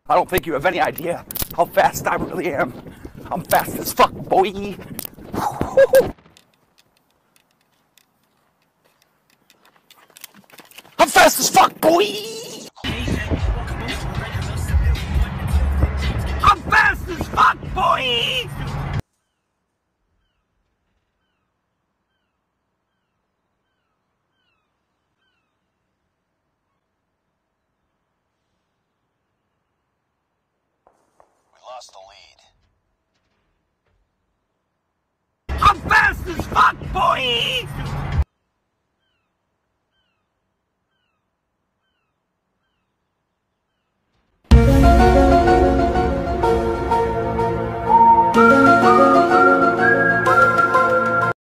I don't think you have any idea how fast I really am. I'm fast as fuck, boy. I'm fast as fuck, boy. I'm fast as fuck, boy. Lost the lead. I'm fast as fuck, boy!